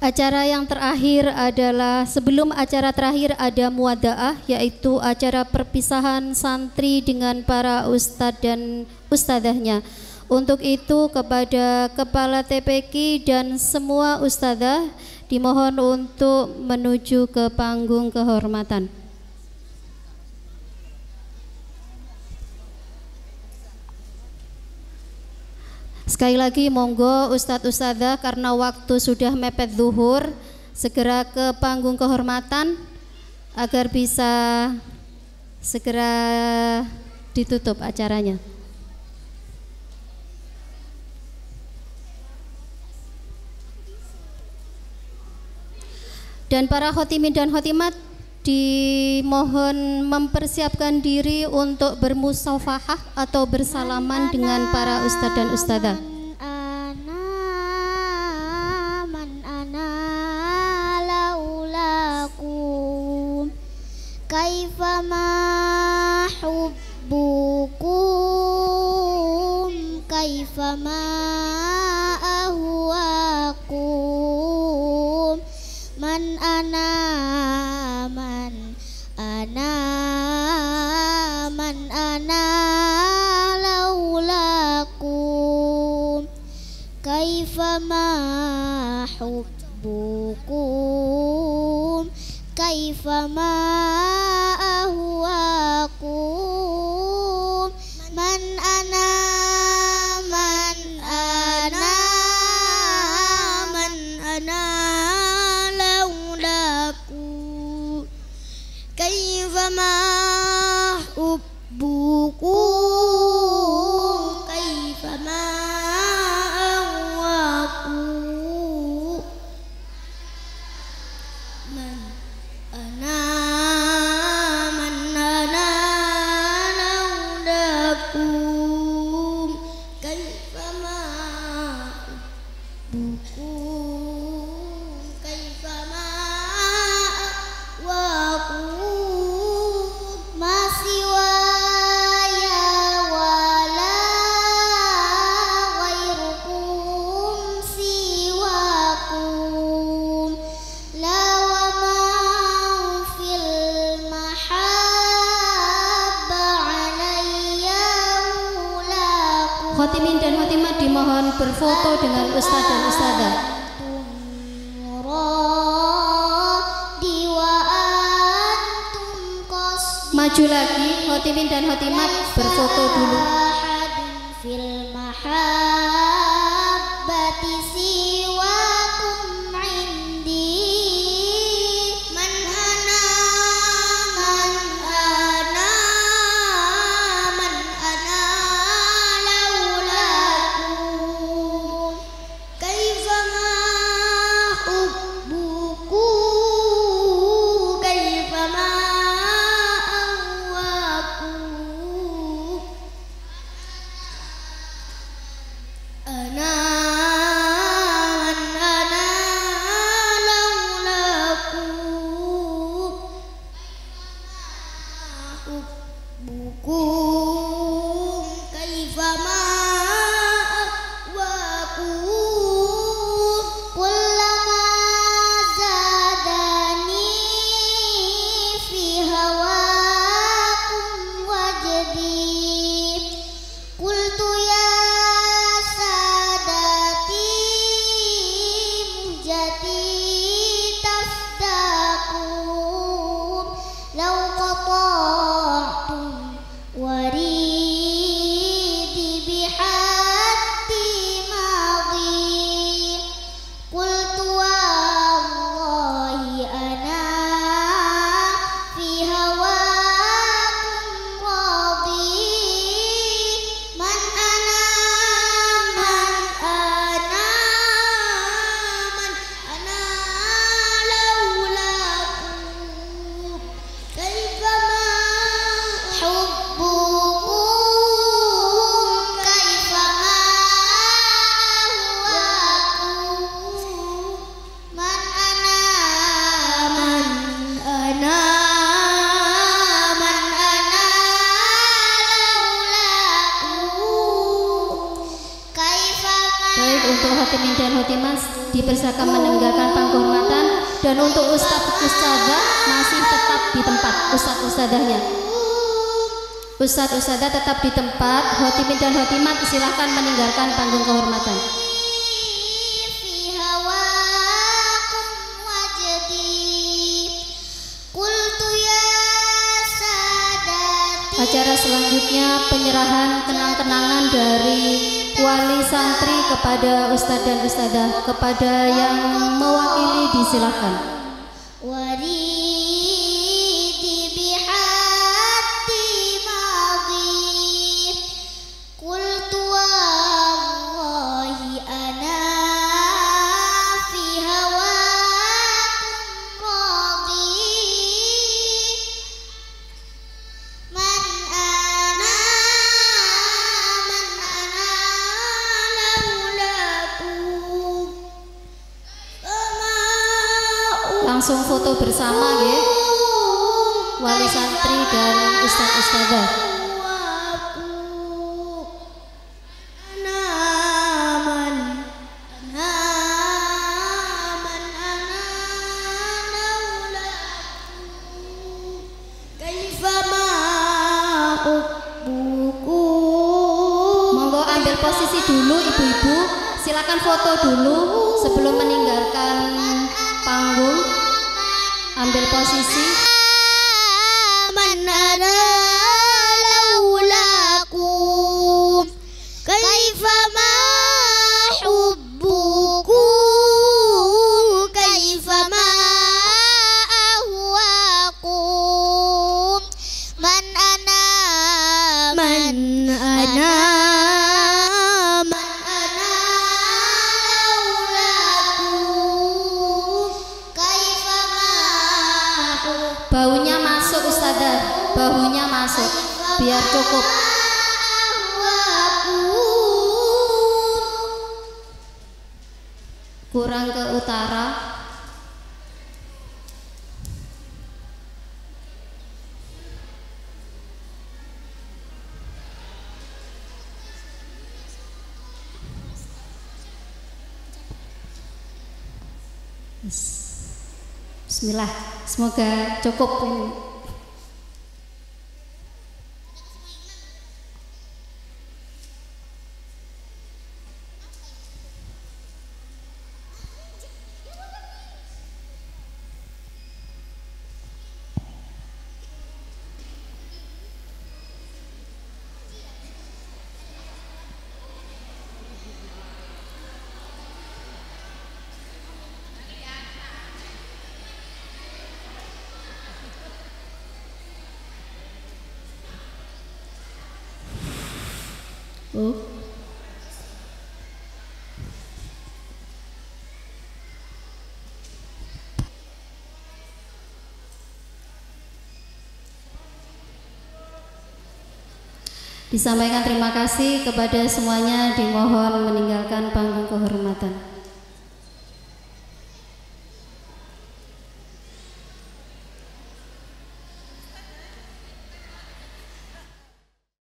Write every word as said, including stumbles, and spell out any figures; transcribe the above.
Acara yang terakhir adalah, sebelum acara terakhir ada muwadaah, yaitu acara perpisahan santri dengan para ustadz dan ustadzahnya. Untuk itu kepada Kepala T P Q dan semua ustadzah dimohon untuk menuju ke panggung kehormatan. Sekali lagi monggo Ustadz Ustadzah, karena waktu sudah mepet zuhur, segera ke panggung kehormatan agar bisa segera ditutup acaranya. Dan para khotimin dan khotimat dimohon mempersiapkan diri untuk bermusafahah atau bersalaman dengan para ustadz dan ustadzah. Man ana laulakum kaifama hubbukum kaifama ahwakum man ana man ana man ana laulakum kaifama hubbukum kaifama ahwakum man ana man ana man ana laulakum kaifama hubbukum kaifama ahwakum man ana man ana laulakum kaifama hubbukum kaifama ahwakum masih waya wala ghairukum siwakum la wa ma fil mahabba alayya ulakum. Khotimin dan khotimat dimohon berfoto dengan ustadz dan ustadzah. Maju lagi, khotimin dan khotimat berfoto dulu. Fil mahabbati siwakum indi man ana man ana man ana laulakum kaifama hubbukum kaifama ana man ana laulakum hubbukum kaifama ahwakum kullama zadani fi hawakum wajdi qultu ya jati tafdakum law qata'tum waridi bihatti madhi qultu wallahi ana fi hawakum radi man ana man ana man ana untuk Hotimin dan Hotimas dipersilakan meninggalkan panggung kehormatan, dan untuk Ustadz Ustadzah masih tetap di tempat. Ustadz Ustadzahnya, Ustadz Ustadzah tetap di tempat. Hotimin dan Hotimat silahkan meninggalkan panggung kehormatan. Acara selanjutnya penyerahan kenang-kenangan dari wali santri kepada Ustadz dan Ustadzah. Kepada yang mewakili disilahkan. Langsung foto bersama ya, wali santri dan Ustadz Ustadzah. Monggo ambil posisi dulu ibu-ibu, silakan foto dulu sebelum meninggalkan panggung. Ambil posisi. Baunya masuk Ustadzah, bahunya masuk, biar cukup. Kurang ke utara. Bismillah, semoga cukup. Oh. Disampaikan terima kasih kepada semuanya, dimohon meninggalkan panggung kehormatan.